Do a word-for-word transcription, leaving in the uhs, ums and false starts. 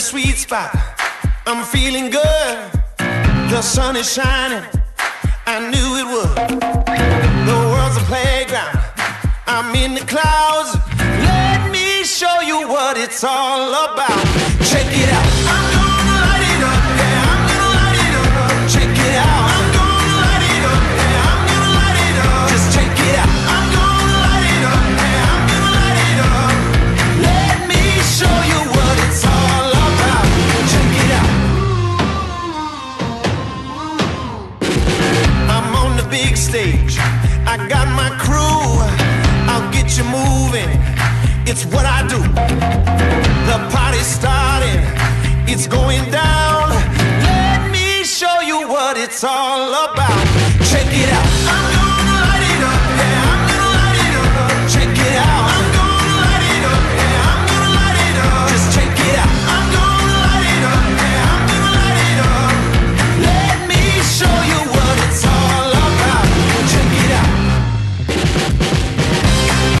sweet spot. I'm feeling good. The sun is shining. I knew it would. The world's a playground. I'm in the clouds. Let me show you what it's all about. Check it out. I'm gonna light it up. Yeah, I'm gonna light it up. Check it out. I'm gonna light it up. Yeah, I'm gonna light it up. Just check it out. I'm gonna light it up. Yeah, I'm gonna light it up. Let me show you what it's all about. Check it out. I'm on the big stage. I got my crew. I'll get you moving. It's what I do. The party's starting. It's going down. Let me show you what it's all about. Check it out. I'm